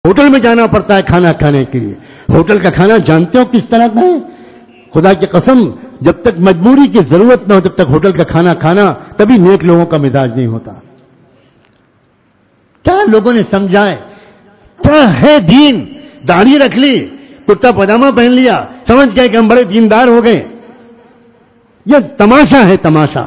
Hotel میں جانا پڑتا ہے کھانا کھانے کے لیے. ہوٹل کا کھانا جانتے ہو کس طرح کا ہے؟ خدا کی قسم جب تک مجبوری کی ضرورت نہ ہو تب تک ہوٹل کا کھانا کھانا کبھی نیک لوگوں کا مزاج نہیں ہوتا. کیا لوگوں نے سمجھا ہے؟ کیا ہے دین؟ داڑھی رکھ لی, کرتا پاجامہ پہن لیا, سمجھ گئے کہ ہم بڑے دیندار ہو گئے. یہ تماشا ہے, تماشا.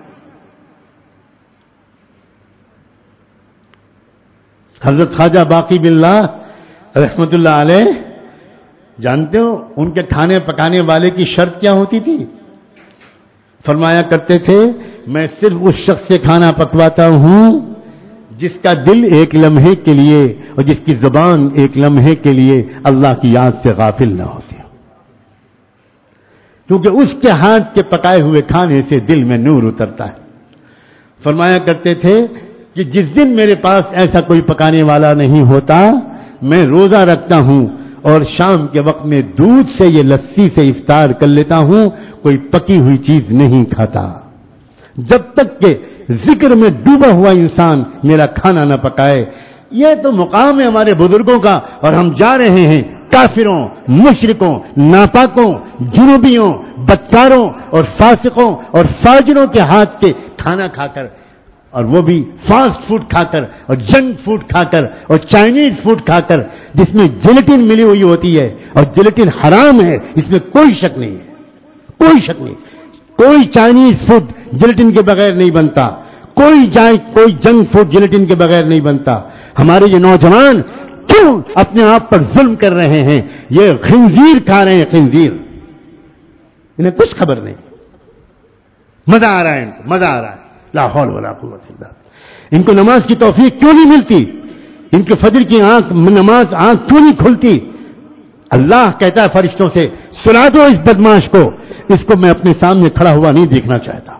حضرت خواجہ باقی باللہ رحمت اللہ علیہ, جانتے ہو ان کے کھانے پکانے والے کی شرط کیا ہوتی تھی؟ فرمایا کرتے تھے میں صرف اس شخص سے کھانا پکواتا ہوں جس کا دل ایک لمحے کے لیے اور جس کی زبان ایک لمحے کے لیے اللہ کی یاد سے غافل نہ ہوتی ہو, کیونکہ اس کے ہاتھ کے پکائے ہوئے کھانے سے دل میں نور اترتا ہے. فرمایا کرتے تھے کہ جس دن میرے پاس ایسا کوئی پکانے والا نہیں ہوتا میں روزہ رکھتا ہوں اور شام کے وقت میں دودھ سے یہ لسی سے افطار کر لیتا ہوں, کوئی پکی ہوئی چیز نہیں کھاتا جب تک کہ ذکر میں ڈوبا ہوا انسان میرا کھانا نہ پکائے. یہ تو مقام ہے ہمارے بزرگوں کا, اور ہم جا رہے ہیں کافروں, مشرکوں, ناپاکوں, جنوبیوں, بدکاروں اور فاسقوں اور فاجروں کے ہاتھ کے کھانا کھا کر, اور وہ بھی فاسٹ فوڈ کھا کر اور جنک فوڈ کھا کر اور چائنیز فوڈ کھا کر جس میں جیلیٹن ملی ہوئی ہوتی ہے, اور جیلیٹن حرام ہے, اس میں کوئی شک نہیں ہے, کوئی شک نہیں. کوئی چائنیز فوڈ جیلیٹن کے بغیر نہیں بنتا, کوئی جنک فوڈ جیلیٹن کے بغیر نہیں بنتا. ہمارے یہ نوجوان کیوں اپنے آپ پر ظلم کر رہے ہیں؟ یہ خنزیر کھا رہے ہیں, خنزیر. انہیں کچھ خبر نہیں, مزہ آ رہا ہے, ان کو مزہ آ رہا ہے. لا حول ولا قوت الا باللہ. ان کو نماز کی توفیق کیوں نہیں ملتی؟ ان کے فجر کی نماز آنکھ کیوں نہیں کھلتی؟ اللہ کہتا ہے فرشتوں سے سلا دو اس بدماش کو, اس کو میں اپنے سامنے کھڑا ہوا نہیں دیکھنا چاہتا.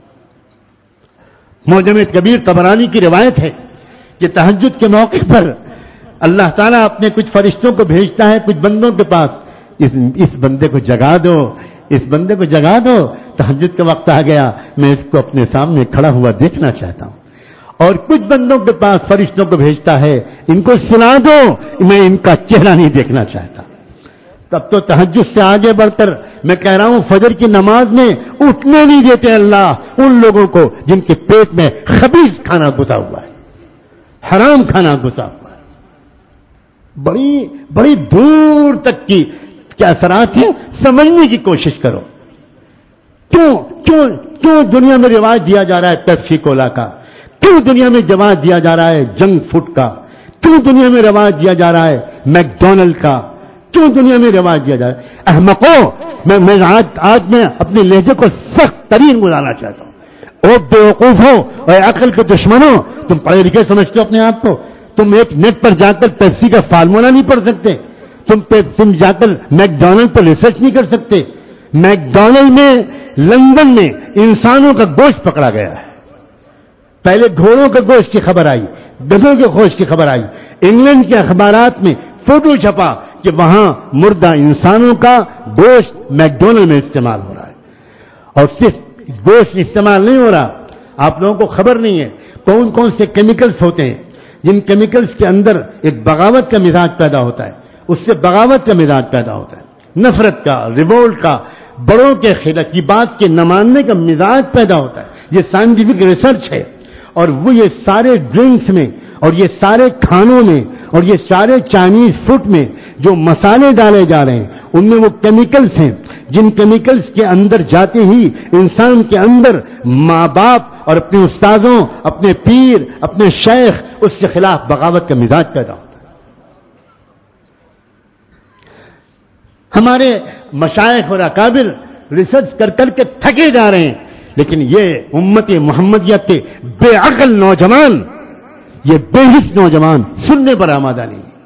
معجم کبیر طبرانی کی روایت ہے کہ تہجد کے موقع پر اللہ تعالیٰ اپنے کچھ فرشتوں کو بھیجتا ہے کچھ بندوں کے پاس, اس بندے کو جگا دو, اس بندے کو جگا دو, تہجد کا وقت آ گیا, میں اس کو اپنے سامنے کھڑا ہوا دیکھنا چاہتا ہوں. اور کچھ بندوں کے پاس فرشتوں کو بھیجتا ہے ان کو سنا دو, میں ان کا چہرہ نہیں دیکھنا چاہتا. تب تو تہجد سے آگے بڑھ کر میں کہہ رہا ہوں فجر کی نماز میں اٹھنے نہیں دیتے اللہ ان لوگوں کو جن کے پیٹ میں خبیث کھانا گھسا ہوا ہے, حرام کھانا گھسا ہوا ہے. بڑی بڑی دور تک کی کیا اثرات ہیں, سمجھنے کی کوشش کرو. کیوں کیوں کیوں دنیا میں رواج دیا جا رہا ہے پیپسی کولا کا؟ کیوں دنیا میں رواج دیا جا رہا ہے جنک فوڈ کا؟ کیوں دنیا میں رواج دیا جا رہا ہے میک ڈونلڈ کا؟ کیوں دنیا میں رواج دیا جا رہا ہے؟ احمقوں, میں آج میں اپنے لہجے کو سخت ترین گزارنا چاہتا ہوں. او بیوقوفوں اور عقل کے دشمنوں, تم پڑھے لکھے سمجھتے ہو اپنے آپ کو؟ تم ایک نیٹ پر جا کر پیپسی کا فارمولہ نہیں پڑھ سکتے, تم جا کر میک ڈونلڈ پر ریسرچ نہیں کر سکتے. میک ڈونلڈ میں لندن میں انسانوں کا گوشت پکڑا گیا ہے. پہلے گھوڑوں کا گوشت کی خبر آئی, گدھوں کے گوشت کی خبر آئی. انگلینڈ کے اخبارات میں فوٹو چھپا کہ وہاں مردہ انسانوں کا گوشت میک ڈونلڈ میں استعمال ہو رہا ہے. اور صرف گوشت استعمال نہیں ہو رہا, آپ لوگوں کو خبر نہیں ہے کون کون سے کیمیکلز ہوتے ہیں جن کیمیکلز کے اندر ایک بغاوت کا مزاج پیدا ہوتا ہے, اس سے بغاوت کا مزاج پیدا ہوتا ہے, نفرت کا, ریوولٹ کا, بڑوں کے خلاف کی بات کے نہ ماننے کا مزاج پیدا ہوتا ہے. یہ سائنٹیفک ریسرچ ہے. اور وہ یہ سارے ڈرنکس میں اور یہ سارے کھانوں میں اور یہ سارے چائنیز فوڈ میں جو مسالے ڈالے جا رہے ہیں ان میں وہ کیمیکلز ہیں جن کیمیکلز کے اندر جاتے ہی انسان کے اندر ماں باپ اور اپنے استادوں, اپنے پیر, اپنے شیخ, اس کے خلاف بغاوت کا مزاج پیدا ہوتا ہے. ہمارے مشائخ اور اکابر ریسرچ کر کر کے تھکے جا رہے ہیں, لیکن یہ امت محمدیہ کے بے عقل نوجوان, یہ بے حس نوجوان سننے پر آمادہ نہیں ہے.